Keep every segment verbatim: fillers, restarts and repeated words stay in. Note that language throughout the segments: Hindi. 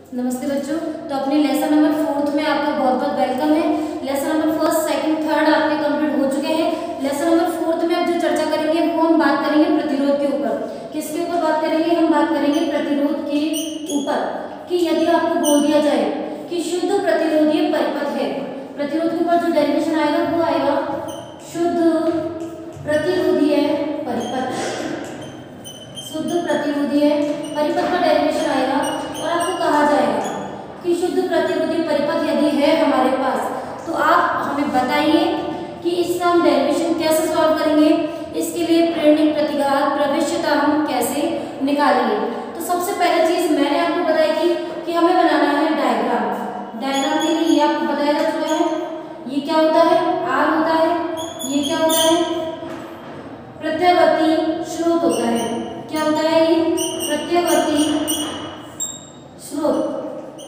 नमस्ते बच्चों। तो अपने लेसन नंबर फोर्थ में आपका बहुत बहुत वेलकम है। Lesson number first, second, third आपके कंप्लीट हो चुके हैं। लेसन नंबर फोर्थ में अब जो चर्चा करेंगे वो हम बात करेंगे प्रतिरोध के ऊपर। किसके ऊपर बात करेंगे? हम बात करेंगे प्रतिरोध के ऊपर। कि यदि आपको बोल दिया जाए कि शुद्ध प्रतिरोधीय परिपथ है, प्रतिरोध के ऊपर जो डेरिवेशन आएगा वो आएगा शुद्ध प्रतिरोधीय परिपथ। शुद्ध प्रतिरोधीय परिपथ का डेरिवेशन आएगा और आपको कहा जाएगा कि शुद्ध प्रतिरोधीय परिपथ यदि है हमारे पास तो आप हमें बताइए कि इसका हम डेरिवेशन कैसे सॉल्व करेंगे। इसके लिए प्रेरणिक प्रतिघात प्रविष्टता हम कैसे निकालेंगे। तो सबसे पहले चीज मैंने आपको बताई थी कि हमें बनाना है डायग्राम। डायग्राम के लिए ये आपको बताया जा चुका है। ये क्या होता है? आर होता है। ये क्या होता है? प्रत्यावर्ती स्रोत होता है। क्या होता है? ये प्रत्यावर्ती स्रोत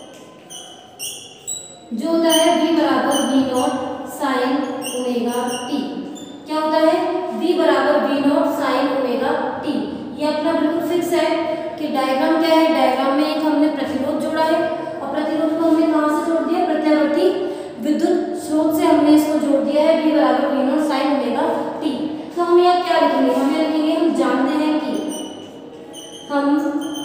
जो होता है v बराबर v not sine omega t. क्या होता है? v बराबर v not sine omega t. ये अपना बिल्कुल फिक्स है कि डायग्राम क्या है। डायग्राम में एक हमने प्रतिरोध जोड़ा है और प्रतिरोध को हमने कहां से जोड़ दिया? प्रत्यावर्ती विद्युत स्रोत से हमने इसको जोड़ दिया है v बराबर v not sine omega t. तो हम यहाँ क्या लिखेंगे? हम यहाँ लिखेंगे, हम जानते हैं कि हम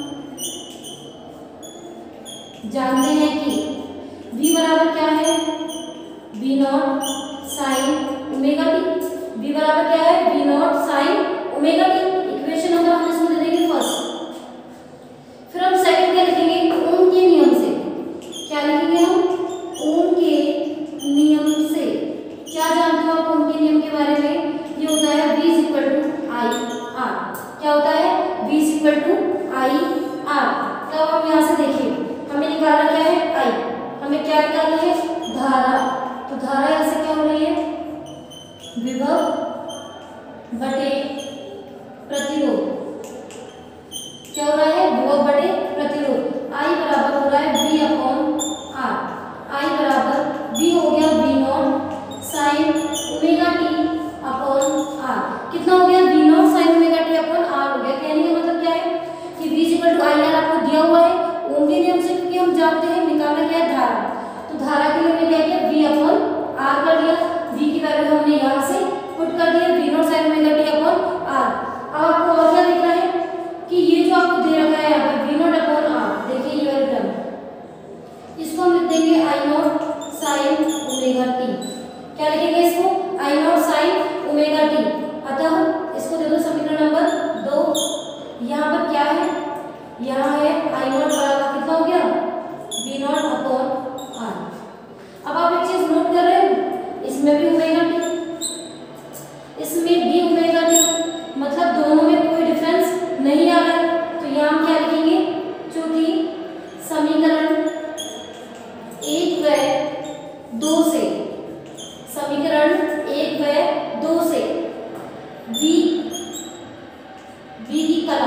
जानते हैं कि v बराबर क्या है? v not sine omega t. v बराबर क्या है? v not sine omega t. Equation number हम इसमें दे देंगे फर्स्ट। फिर हम सेकंड क्या लिखेंगे? ओम के नियम से। क्या लिखेंगे हम? ओम के नियम से। क्या जानते हो आप ओम के नियम के बारे में? ये होता है v is equal to I R. क्या होता है? v is equal to I R. तो हम यहाँ से देखिए, हमें निकालना क्या है? I। हमें क्या निकालना है? धारा। तो धारा यहाँ से क्या हो रही है? विभव बटे प्रतिरोध। क्या हो रहा है? विभव बटे प्रतिरोध। I बराबर हो रहा है V अपॉन R। I बराबर V हो गया V not sine omega t upon R। कितना हो गया? V not sine omega t upon R हो गया। कहने का मतलब क्या है कि V is equal to I R आपको दिया हुआ है ओम के नियम से, क्योंकि हम जानते हैं निकालना क्या है? धारा। तो धारा के लिए हमने क्या किया? V अपॉन R कर दिया। V की वैल्यू हमने यहाँ से पुट कर दिया V not sine omega t upon R। अब आपको और क्या देखना है कि ये जो आपको दे रखा है यहाँ पर V नॉट अपॉन R, देखिए ये वाली टर्म, इसको हम लिख देंगे I not sine omega t. क्या लिखेंगे इसको? I not sine omega t. अतः इसको दे दो समीकरण नंबर दो। यहाँ पर क्या है? यहाँ है आई नॉट बराबर कितना हो गया? V not upon R. अब आप एक चीज नोट कर रहे हैं, इसमें भी ओमेगा टी, इसमें भी ओमेगा टी, मतलब दोनों में कोई डिफरेंस नहीं आ रहा है। तो यहाँ हम क्या लिखेंगे? चूंकि समीकरण एक व दो से समीकरण एक व दो से v v की कला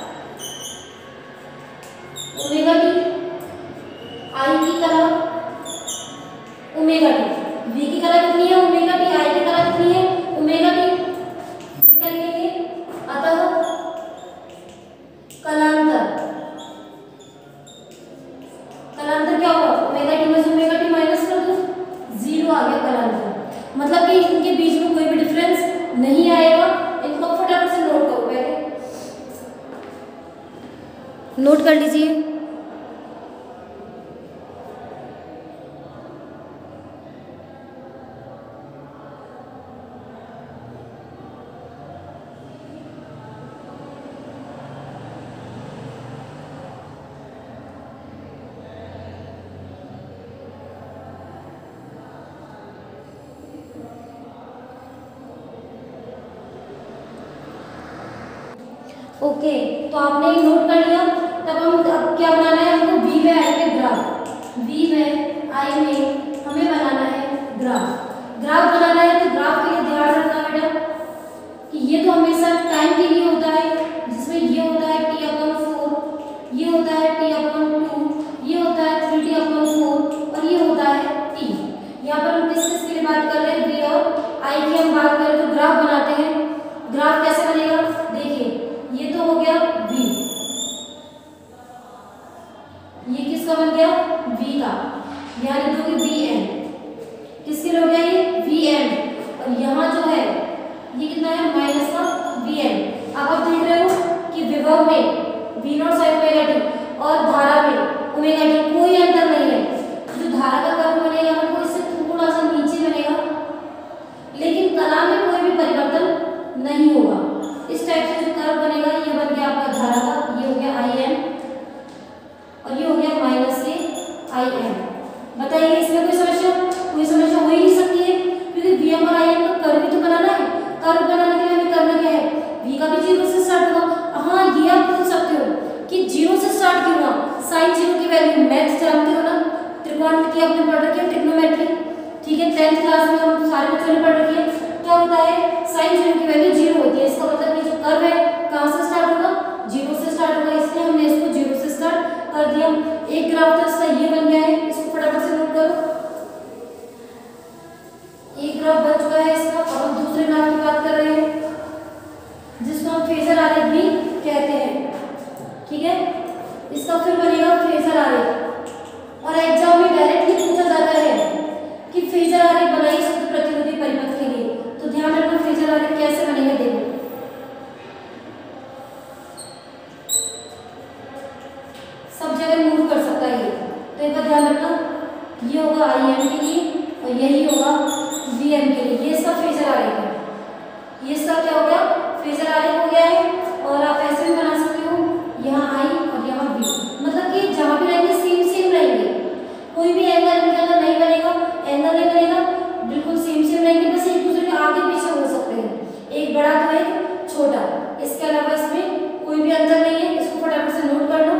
ओमेगा टी, आई की कला ओमेगा टी। v की कला कितनी है? Omega T. आई की कला कितनी है? Omega t. फिर क्या लिखेंगे? अतः कलांतर। कलांतर क्या होगा? ओमेगा टी में से ओमेगा टी माइनस कर दो, जीरो आ गया कलांतर। मतलब कि इनके बीच में कोई भी डिफरेंस नहीं आएगा। इनको फटाफट से नोट करो, पहले नोट कर लीजिए। ओके okay, तो आपने नोट कर लिया। तब हम अब क्या बनाना है? हमको v में आई के ग्राफ, v में आई में हमें बनाना है ग्राफ। ग्राफ बनाना है तो ग्राफ के लिए ध्यान रखना बेटा कि ये तो हमेशा टाइम के लिए होता है, जिसमें ये होता है t अपॉन फोर, ये होता है t अपॉन टू, ये होता है थ्री टी अपॉन फोर और ये होता है t। यहाँ पर हम किस किस के लिए बात कर रहे हैं? v और i की हम बात करें तो ग्राफ बनाते हैं। ग्राफ कैसे बनेगा? देखिए ये तो हो गया v, ये किसका बन गया, V का, यहाँ लिख दोगे वी एन, किसके लिए हो गया ये, वी एन, और यहाँ जो है ये कितना है, माइनस का वी एन। अब आप देख रहे हो कि विभव में V not sine omega t और धारा में ओमेगा टी कोई अंतर नहीं है। जो धारा का कर्व बनेगा वो इससे थोड़ा सा नीचे बनेगा, लेकिन कला में कोई भी परिवर्तन नहीं होगा। इस टाइप से जो कर्व बनेगा ये बन गया आपका धारा का, ये हो गया आई एम और ये हो गया माइनस के आई एम। बताइए इसमें कोई समस्या, कोई समस्या हो ही नहीं सकती है, क्योंकि वी एम और आई एम का कर्व भी तो बनाना है। कर्व बनाने के लिए हमें करना क्या है, v का भी जीरो से स्टार्ट होगा। हाँ ये आप पूछ सकते हो कि जीरो से स्टार्ट क्यों हुआ, साइन जीरो की वैल्यू मैथ जानते हो ना, त्रिकोणमिति आपने पढ़ रखी है, ट्रिग्नोमेट्री, ठीक है, टेंथ क्लास में हम सारे बच्चों ने पढ़ रखी है। क्या होता है, साइन जीरो की वैल्यू जीरो होती है, इसका मतलब कि जो कर्व है कहाँ से स्टार्ट होगा, जीरो से स्टार्ट होगा, इसलिए हमने इसको जीरो से स्टार्ट कर दिया। एक ग्राफ तो इसका ये बन गया है, इसको फटाफट से नोट करो। एक ग्राफ बन चुका है इसका। अब हम दूसरे ग्राफ की बात कर रहे हैं जिसको हम फेजर आरेख भी कहते हैं, ठीक है। इसका फिर बनेगा फेजर आरेख, और एग्जाम में डायरेक्टली पूछा जाता है कि फेजर आरेख बनाइए शुद्ध प्रतिरोधी परिपथ के लिए। तो ध्यान रखना फेजर आरेख कैसे बनेगा, देखो सब जगह मूव कर सकता है ये, तो एक बार ध्यान रखना, ये होगा आई एम के लिए और यही होगा वी एम के लिए। ये इसका फेजर आरेख है, ये इसका क्या हो गया, फेजर आरेख हो गया है। और आप ऐसे भी बना सकते हो, यहाँ आई और यहाँ वी, मतलब कि जहाँ भी रहेंगे सेम सेम रहेंगे, कोई भी एंगल इनके अंदर नहीं बनेगा, एंगल नहीं बनेगा, बिल्कुल सेम सेम रहेंगे, बस एक दूसरे के आगे पीछे हो सकते हैं, एक बड़ा तो एक छोटा, इसके अलावा इसमें कोई भी अंतर नहीं है। इसको फटाफट से नोट कर लो।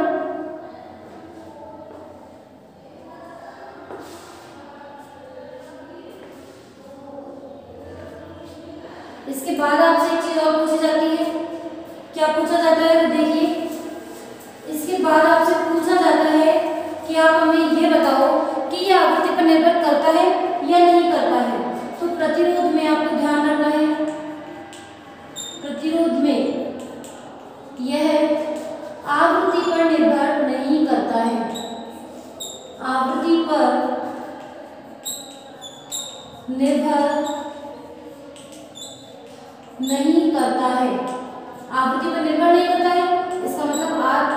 इसके बाद आपसे एक चीज और पूछी जाती है, क्या पूछा जाता है, तो देखिए इसके बाद आपसे पूछा जाता है कि आप हमें ये बताओ कि यह आवृत्ति पर निर्भर करता है या नहीं करता है। तो प्रतिरोध में आपको ध्यान रखना है, प्रतिरोध में यह आवृत्ति पर निर्भर नहीं करता है, आवृत्ति पर निर्भर नहीं करता है, आवृत्ति पर निर्भर नहीं करता है। इसका मतलब आप